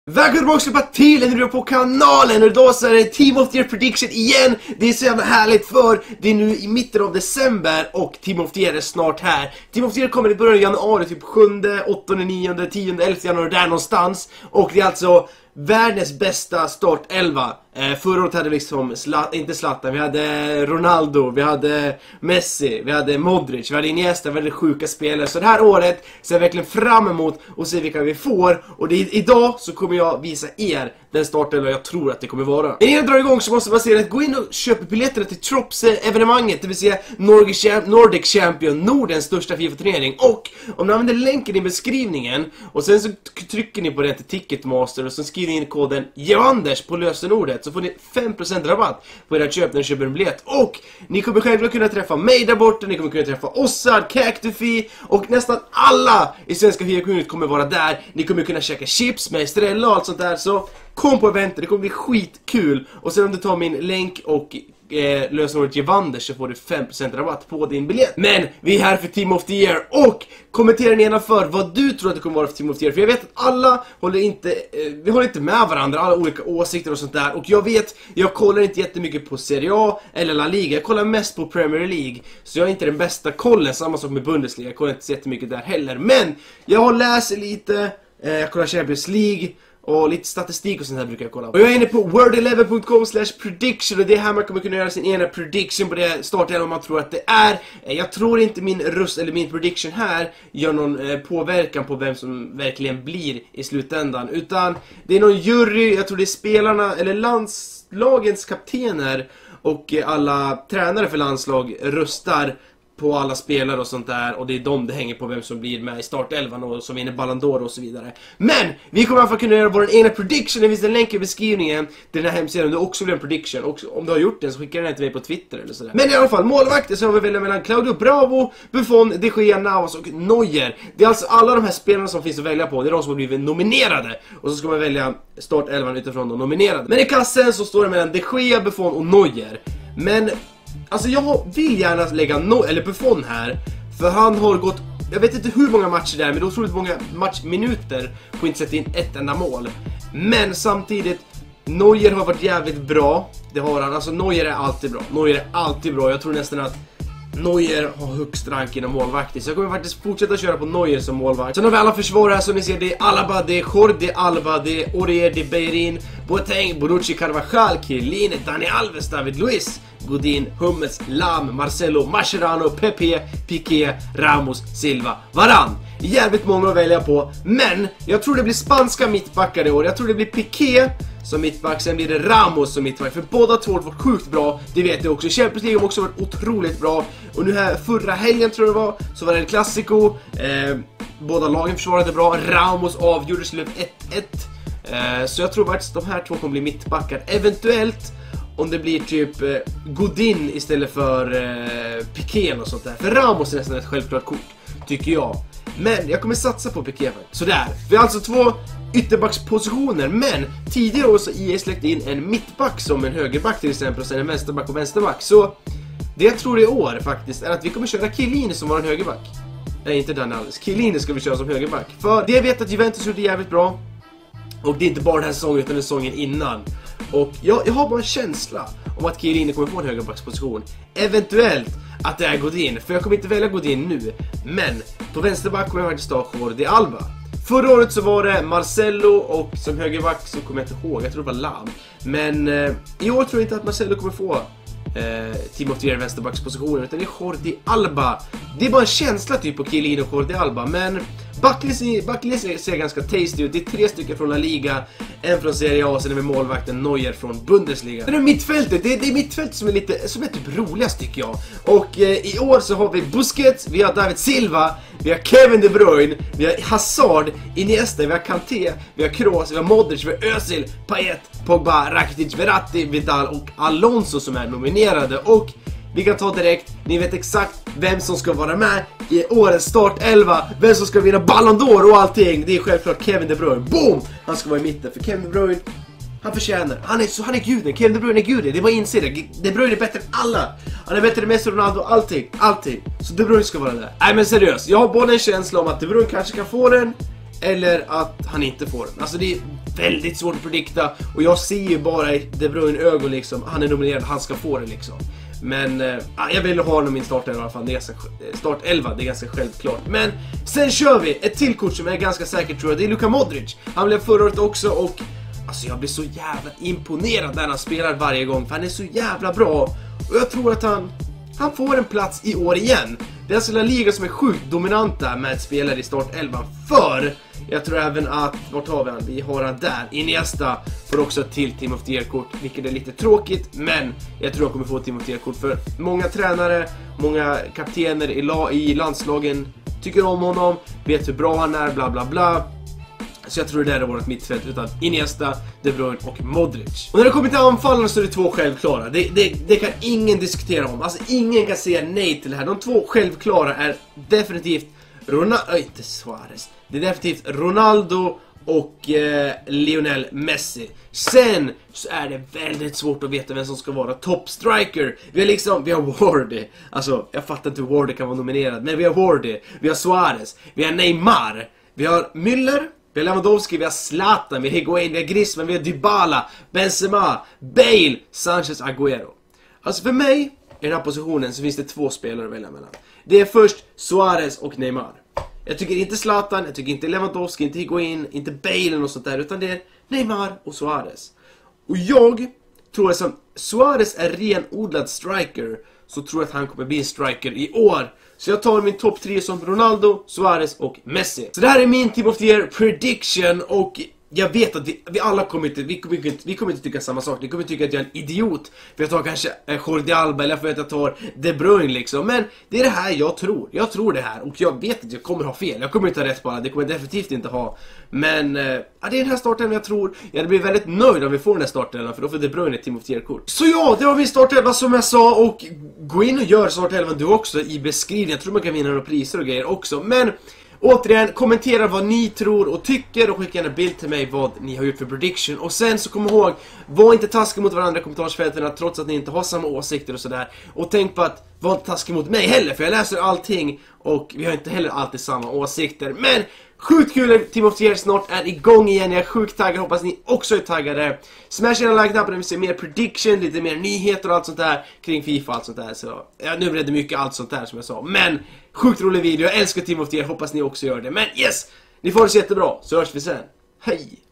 Välkommen tillbaka till en video på kanalen. Och idag så är det Team of the Year Prediction igen. Det är så jävla härligt för det är nu i mitten av december och Team of the Year är snart här. Team of the Year kommer i början av januari, typ 7, 8, 9, 10, 11 januari där någonstans. Och det är alltså världens bästa startelva. Förra året hade vi liksom, inte Zlatan, vi hade Ronaldo, vi hade Messi, vi hade Modric, vi hade Iniesta, väldigt sjuka spelare. Så det här året ser jag verkligen fram emot och se vilka vi får. Och idag så kommer jag visa er den startelva jag tror att det kommer vara. Innan jag drar igång så måste man säga att gå in och köpa biljetterna till Trops-evenemanget, det vill säga Nordic Champion, Nordens största FIFA-turnering. Och om ni använder länken i beskrivningen och sen så trycker ni på den till Ticketmaster och så skriver ni in koden JEVANDERS på lösenordet, så får ni 5% rabatt på era köp när ni köper en biljett. Och ni kommer självklart kunna träffa mig där borta, ni kommer kunna träffa Ossard, Cactufi och nästan alla i svenska FIFA-community kommer vara där. Ni kommer kunna käka chips med Estrella och allt sånt där, så kom på eventet, det kommer bli skitkul. Och sen om du tar min länk och lösenordet JEVANDERS så får du 5% rabatt på din biljett. Men vi är här för Team of the Year och kommentera nedanför vad du tror att det kommer vara för Team of the Year. För jag vet att alla håller inte med varandra, alla olika åsikter och sånt där. Och jag kollar inte jättemycket på Serie A eller La Liga, jag kollar mest på Premier League. Så jag är inte den bästa kollen, samma sak med Bundesliga, jag kollar inte så jättemycket där heller. Men jag har läst lite, jag kollar Champions League och lite statistik och sånt här brukar jag kolla på. Och jag är inne på word11.com/prediction och det är här man kommer kunna göra sin ena prediction på det starten om man tror att det är. Jag tror inte min röst eller min prediction här gör någon påverkan på vem som verkligen blir i slutändan. Utan det är någon jury, jag tror det är spelarna eller landslagens kaptener och alla tränare för landslag röstar på alla spelare och sånt där, och det är det hänger på vem som blir med i startelvan och som vinner Ballon d'Or och så vidare. Men vi kommer i alla fall kunna göra vår ena prediction. Det finns en länk i beskrivningen till den här hemsidan om du också vill en prediction, och om du har gjort den så skickar den till mig på Twitter eller sådär. Men i alla fall, målvakter så har vi välja mellan Claudio Bravo, Buffon, De Gea, Navas och Neuer. Det är alltså alla de här spelarna som finns att välja på, det är de som har blivit nominerade. Och så ska man välja startelvan utifrån de nominerade. Men i kassen så står det mellan De Gea, Buffon och Neuer. Men alltså jag vill gärna lägga Buffon här, för han har gått, jag vet inte hur många matcher det är, men det är otroligt många matchminuter på att inte sätta in ett enda mål. Men samtidigt, Neuer har varit jävligt bra, det har han, alltså Neuer är alltid bra, jag tror nästan att Neuer har högst rank inom målvakter, så jag kommer faktiskt fortsätta köra på Neuer som målvakt. Sen har vi alla försvarare här som ni ser, det är Alaba, det är Jordi Alba, det är Aurier, det är Beirin, Boateng, Bonucci, Carvajal, Chiellini, Dani Alves, David Luiz, Godin, Hummels, Lam, Marcelo, Mascherano, Pepe, Piqué, Ramos, Silva, Varane. Jävligt många att välja på, men jag tror det blir spanska mittbackar i år. Jag tror det blir Piqué som mittback, sen blir det Ramos som mittback, för båda två har varit sjukt bra, det vet jag också. Champions League har också varit otroligt bra, och nu här förra helgen tror jag det var, så var det en klassiko, båda lagen försvarade bra, Ramos avgjorde, så blev 1-1, så jag tror faktiskt de här två kommer bli mittbackar, eventuellt om det blir typ Godin istället för Piqué och sånt där, för Ramos är nästan ett självklart kort, tycker jag. Men jag kommer satsa på Piqué. Sådär, vi har alltså två ytterbackspositioner, men tidigare år så EA släckte in en mittback som en högerback till exempel, och sen en vänsterback och vänsterback. Så det jag tror i år faktiskt är att vi kommer köra Chiellini som var en högerback. Nej, inte Dani Alves. Chiellini ska vi köra som högerback, för det jag vet att Juventus gjorde jävligt bra. Och det är inte bara den här säsongen utan den säsongen innan. Och jag har bara en känsla om att Chiellini kommer få en högerbacksposition. Eventuellt att det är Godin, för jag kommer inte välja Godin nu. Men på vänsterback kommer jag faktiskt ta Jordi Alba. Förra året så var det Marcelo, och som högerback så kommer jag inte ihåg, jag tror det var Lam. Men i år tror jag inte att Marcelo kommer få Team of the Year vänsterbackspositionen, utan det är Jordi Alba. Det är bara en känsla typ på Chiellini och Jordi Alba, men backlist ser ganska tasty ut. Det är 3 stycken från La Liga, en från Serie A och sen är vi målvakten Neuer från Bundesliga. Det är mittfältet, det är mittfältet som är typ roligast tycker jag. Och i år så har vi Busquets, vi har David Silva, vi har Kevin De Bruyne, vi har Hazard, Iniesta, vi har Kanté, vi har Kroos, vi har Modric, vi har Özil, Payet, Pogba, Rakitic, Verratti, Vidal och Alonso som är nominerade. Och vi kan ta direkt, ni vet exakt vem som ska vara med i årets startelva, vem som ska vinna Ballon d'Or och allting. Det är självklart Kevin De Bruyne. Boom! Han ska vara i mitten, för Kevin De Bruyne, han förtjänar. Han är guden. Kevin De Bruyne är guden. Det är bara att inse det. De Bruyne är bättre än alla. Han är bättre än Messi, Ronaldo, allting. Så De Bruyne ska vara där. Nej men seriöst, jag har både en känsla om att De Bruyne kanske kan få den, eller att han inte får den. Alltså det är väldigt svårt att predikta. Och jag ser ju bara i De Bruyne ögon liksom, han är nominerad, han ska få det liksom. Men jag vill ha honom i min startelva i alla fall. Det är startelva, det är ganska självklart. Men sen kör vi ett till kort som jag är ganska säker tror jag. Det är Luka Modric. Han blev förra året också och alltså jag blir så jävla imponerad när han spelar varje gång. För han är så jävla bra. Och jag tror att han får en plats i år igen. Det är alltså La Liga som är sjukt dominanta med spelare i startelvan. För jag tror även att, vart har vi han? Vi har han där. Iniesta får också ett till Team of the Year-kort, vilket är lite tråkigt. Men jag tror jag kommer få ett Team of the Year-kort. För många tränare, många kaptener i landslagen tycker om honom, vet hur bra han är, bla bla bla. Så jag tror det där är vårt mittfält utan Iniesta, De Bruyne och Modric. Och när det kommer till anfallarna så är det två självklara. Det kan ingen diskutera om. Alltså ingen kan säga nej till det här. De två självklara är definitivt inte Suarez. Det är definitivt Ronaldo och Lionel Messi. Sen så är det väldigt svårt att veta vem som ska vara top striker. Vi har Wardy. Alltså jag fattar inte hur Wardy kan vara nominerad. Men vi har Wardy, vi har Suarez, vi har Neymar, vi har Müller, vi har Lewandowski, vi har Zlatan, vi har Higuain, vi har Griezmann, vi har Dybala, Benzema, Bale, Sanchez, Agüero. Alltså för mig i den här positionen så finns det två spelare att välja mellan. Det är först Suarez och Neymar. Jag tycker inte Zlatan, jag tycker inte Lewandowski, inte Higuain, inte Bale eller något sånt där, utan det är Neymar och Suarez. Och jag tror att som Suarez är renodlad striker så tror jag att han kommer bli en striker i år. Så jag tar min topp 3 som Ronaldo, Suarez och Messi. Så det här är min Team of the Year prediction och jag vet att vi alla kommer inte tycka samma sak. Ni kommer tycka att jag är en idiot för jag tar kanske Jordi Alba eller för att jag tar De Bruyne liksom. Men det är det här jag tror. Jag tror det här och jag vet att jag kommer ha fel. Jag kommer inte ha rätt på alla, det kommer jag definitivt inte ha. Men det är den här starten jag tror. Jag blir väldigt nöjd om vi får den här starten för då får De Bruyne ett Team of the Year-kort. Så ja, det var min startelva som jag sa och gå in och gör startelvan du också i beskrivningen. Jag tror man kan vinna några priser och grejer också. Men återigen, kommentera vad ni tror och tycker och skicka en bild till mig vad ni har gjort för prediction. Och sen så kom ihåg, var inte taskiga mot varandra i kommentarsfälten trots att ni inte har samma åsikter och sådär. Och tänk på att var inte taskiga mot mig heller, för jag läser allting och vi har inte heller alltid samma åsikter. Men sjukt kul, Team of the Year snart är igång igen. Jag är sjukt taggad, hoppas ni också är taggade. Smash gärna like-knappen om vi ser mer prediction, lite mer nyheter och allt sånt där kring FIFA och allt sånt där. Så nu blev det mycket allt sånt där som jag sa. Men sjukt rolig video, jag älskar Team of the Year, hoppas ni också gör det. Men yes, ni får det så jättebra, så hörs vi sen. Hej!